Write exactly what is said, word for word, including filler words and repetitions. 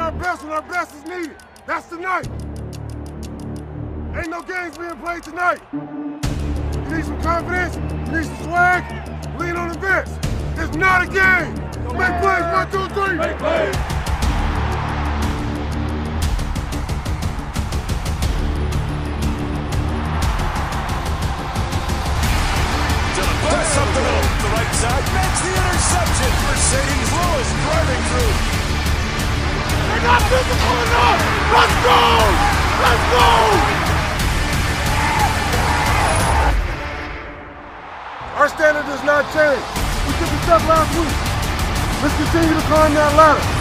our best when our best is needed. That's tonight. Ain't no games being played tonight. You need some confidence, you need some swag, lean on the vets. It's not a game. Make plays, one, two, three. Make plays. Puts up the middle, the right side, makes the interception. Mercedes Lewis driving through. They're not physical enough. Let's go! Let's go! Our standard does not change. We took a step last week. Let's continue to climb that ladder.